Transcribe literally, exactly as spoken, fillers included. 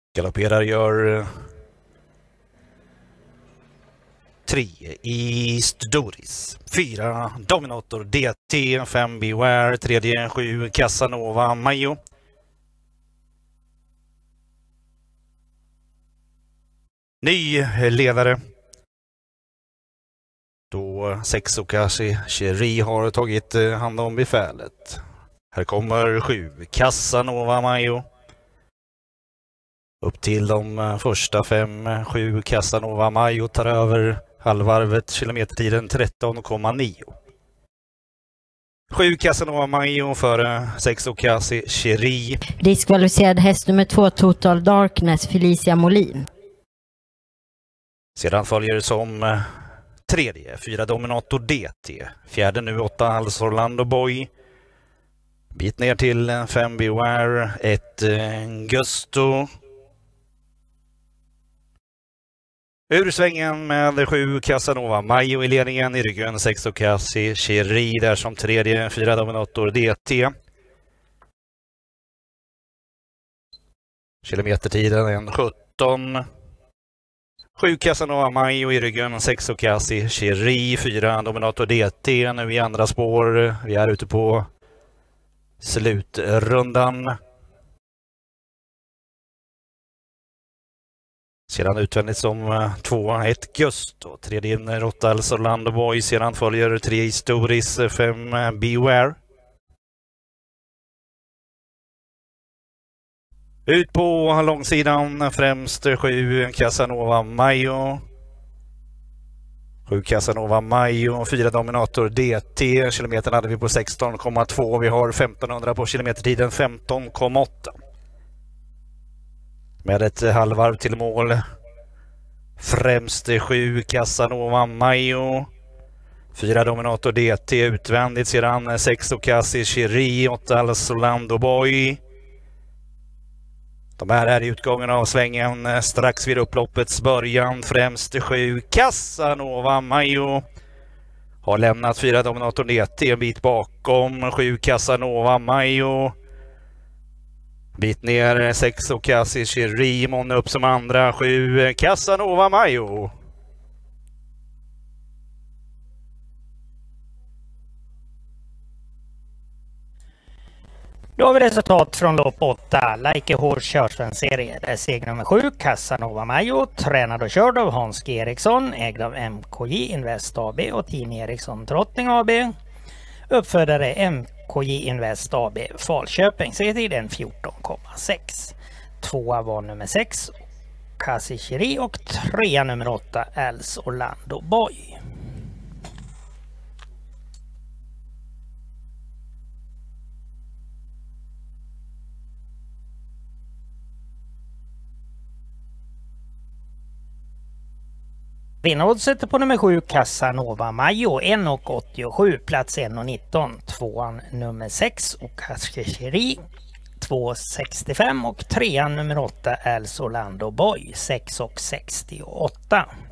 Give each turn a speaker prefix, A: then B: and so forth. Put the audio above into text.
A: Galopperar gör tre East Doris, fyra Dominator D T, fem Beware, tredje sju Casanova Mayo. Ny ledare. Då sex Okashi Cheri har tagit hand om befälet. Här kommer sju Casanova Mayo. Upp till de första fem, sju Casanova Mayo tar över halvvarvet, kilometertiden tretton komma nio. sju Casanova Mayo före sex Okashi Cheri.
B: Diskvalificerad häst nummer två Total Darkness, Felicia Molin.
A: Sedan följer som tredje, fyra Dominator D T. Fjärde nu åtta Hals Orlando Boy. Bit ner till fem Beware, ett Gusto. Ur svängen med sju Casanova Mayo i ledningen, i ryggen sex Okashi Cheri där som tredje, fyra Dominator D T. Kilometertiden en sjutton. sju Casanova Mayo i ryggen, sex Okashi Cheri, fyra Dominator D T nu i andra spår. Vi är ute på slutrundan. Sedan utvändigt som två, ett Gusto, tredje in åtta Hals Orlando Boy, sedan följer tre Historis, fem Beware. Ut på långsidan främst sju Casanova Mayo. sju Casanova Mayo, fyra Dominator D T. Kilometern hade vi på sexton komma två. Vi har femtonhundra på kilometertiden femton komma åtta. Med ett halvvarv till mål. Främst sju Casanova Mayo. fyra Dominator D T utvändigt, sedan sex Okashi Cheri, åtta Hals Orlando Boy. De här är i utgången av svängen strax vid upploppets början. Främst sju Casanova Mayo. Har lämnat fyra Dominator D T en bit bakom. sju Casanova Mayo. Bit ner sex Okashi Cheri, månne upp som andra. sju Casanova Mayo.
C: Då har vi resultat från lopp åtta, Like a Horse körsvenserie. Där seger nummer sju, Casanova Mayo, tränad och körd av Hans G. Eriksson, ägd av M K J Invest A B och Team Eriksson Drottning A B. Uppfödare M K J Invest A B, Falköping, segertiden fjorton komma sex. Tvåa var nummer sex, Okashi Cheri, och trea nummer åtta, Hals Orlando Boy. Vinnoddset på nummer sju Casanova Mayo en åttiosju, plats en nitton. Tvåan nummer sex Okashi Cheri två sextiofem och trean nummer åtta Hals Orlando Boy sex sextioåtta.